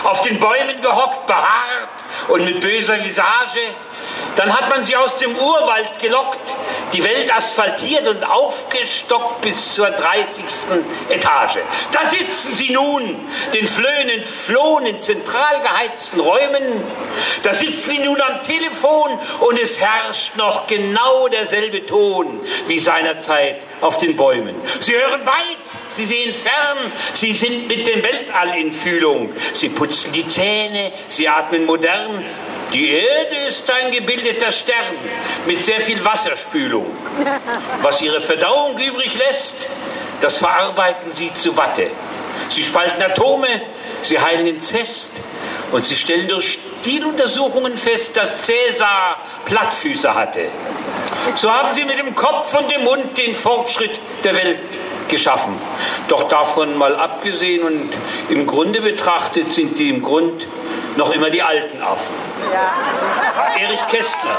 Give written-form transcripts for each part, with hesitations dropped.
auf den Bäumen gehockt, behaart und mit böser Visage. Dann hat man sie aus dem Urwald gelockt, die Welt asphaltiert und aufgestockt bis zur 30. Etage. Da sitzen sie nun, den Flöhen entflohen in zentral geheizten Räumen. Da sitzen sie nun am Telefon und es herrscht noch genau derselbe Ton wie seinerzeit auf den Bäumen. Sie hören weit, sie sehen fern, sie sind mit dem Weltall in Fühlung. Sie putzen die Zähne, sie atmen modern. Die Erde ist ein gebildeter Stern mit sehr viel Wasserspülung. Was ihre Verdauung übrig lässt, das verarbeiten sie zu Watte. Sie spalten Atome, sie heilen Inzest und sie stellen durch Stiluntersuchungen fest, dass Cäsar Plattfüße hatte. So haben sie mit dem Kopf und dem Mund den Fortschritt der Welt geschaffen. Doch davon mal abgesehen und im Grunde betrachtet sind die im Grund noch immer die alten Affen. Ja. Erich Kästner.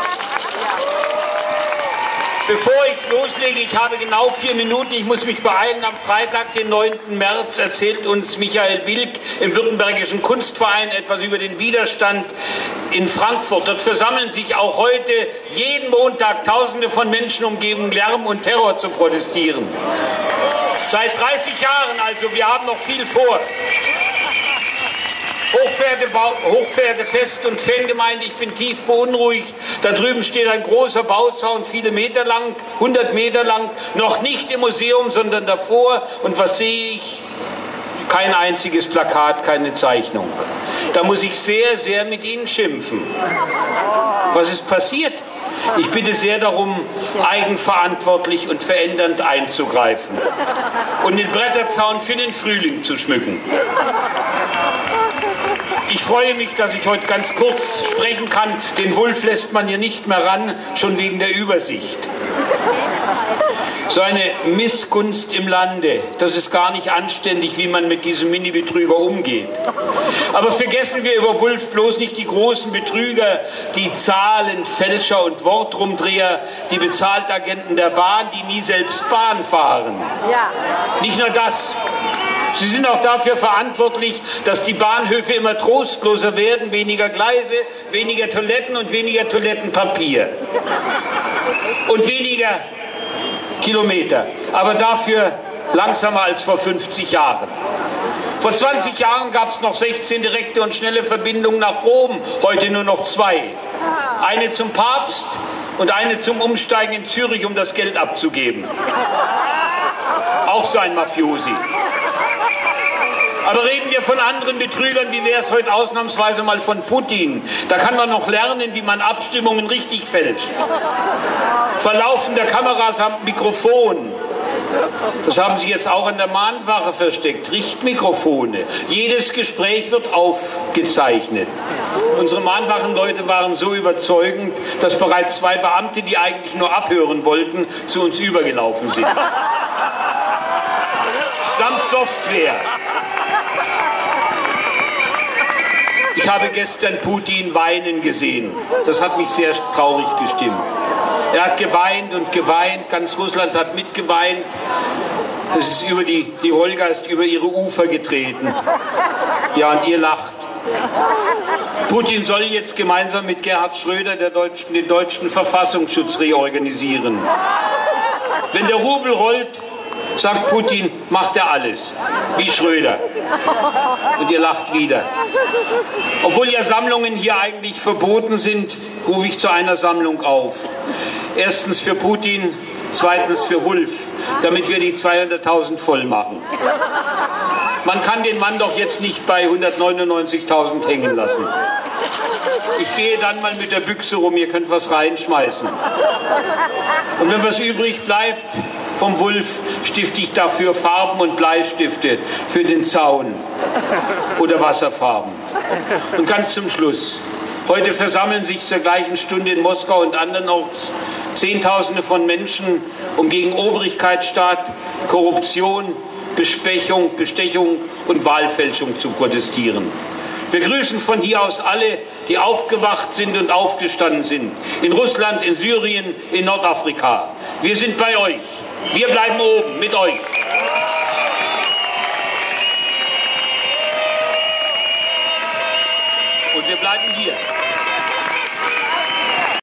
Bevor ich loslege, ich habe genau 4 Minuten, ich muss mich beeilen. Am Freitag, den 9. März, erzählt uns Michael Wilk im Württembergischen Kunstverein etwas über den Widerstand in Frankfurt. Dort versammeln sich auch heute jeden Montag Tausende von Menschen, um gegen Lärm und Terror zu protestieren. Seit 30 Jahren also, wir haben noch viel vor. Hochverehrte Fest- und Fangemeinde, ich bin tief beunruhigt. Da drüben steht ein großer Bauzaun, viele Meter lang, 100 Meter lang, noch nicht im Museum, sondern davor. Und was sehe ich? Kein einziges Plakat, keine Zeichnung. Da muss ich sehr, sehr mit Ihnen schimpfen. Was ist passiert? Ich bitte sehr darum, eigenverantwortlich und verändernd einzugreifen und den Bretterzaun für den Frühling zu schmücken. Ich freue mich, dass ich heute ganz kurz sprechen kann. Den Wulff lässt man hier nicht mehr ran, schon wegen der Übersicht. So eine Missgunst im Lande, das ist gar nicht anständig, wie man mit diesem Mini-Betrüger umgeht. Aber vergessen wir über Wulff bloß nicht die großen Betrüger, die Zahlenfälscher und Wortrumdreher, die Bezahltagenten der Bahn, die nie selbst Bahn fahren. Ja. Nicht nur das. Sie sind auch dafür verantwortlich, dass die Bahnhöfe immer trostloser werden, weniger Gleise, weniger Toiletten und weniger Toilettenpapier. Und weniger Kilometer, aber dafür langsamer als vor 50 Jahren. Vor 20 Jahren gab es noch 16 direkte und schnelle Verbindungen nach Rom, heute nur noch 2. Eine zum Papst und eine zum Umsteigen in Zürich, um das Geld abzugeben. Auch so ein Mafiosi. Aber reden wir von anderen Betrügern, wie wäre es heute ausnahmsweise mal von Putin? Da kann man noch lernen, wie man Abstimmungen richtig fälscht. Verlaufen der Kamera samt Mikrofon. Das haben sie jetzt auch in der Mahnwache versteckt. Richtmikrofone. Jedes Gespräch wird aufgezeichnet. Unsere Mahnwachenleute waren so überzeugend, dass bereits 2 Beamte, die eigentlich nur abhören wollten, zu uns übergelaufen sind. Samt Software. Ich habe gestern Putin weinen gesehen. Das hat mich sehr traurig gestimmt. Er hat geweint und geweint, ganz Russland hat mitgeweint. Es ist die Wolga ist über ihre Ufer getreten. Ja, und ihr lacht. Putin soll jetzt gemeinsam mit Gerhard Schröder den deutschen Verfassungsschutz reorganisieren. Wenn der Rubel rollt, sagt Putin, macht er alles, wie Schröder. Und ihr lacht wieder. Obwohl ja Sammlungen hier eigentlich verboten sind, rufe ich zu einer Sammlung auf. Erstens für Putin, zweitens für Wulff, damit wir die 200.000 voll machen. Man kann den Mann doch jetzt nicht bei 199.000 hängen lassen. Ich gehe dann mal mit der Büchse rum, ihr könnt was reinschmeißen. Und wenn was übrig bleibt vom Wulff, stifte ich dafür Farben und Bleistifte für den Zaun oder Wasserfarben. Und ganz zum Schluss. Heute versammeln sich zur gleichen Stunde in Moskau und andernorts Zehntausende von Menschen, um gegen Obrigkeitsstaat, Korruption, Bestechung und Wahlfälschung zu protestieren. Wir grüßen von hier aus alle, die aufgewacht sind und aufgestanden sind. In Russland, in Syrien, in Nordafrika. Wir sind bei euch. Wir bleiben oben mit euch. wir bleiben hier.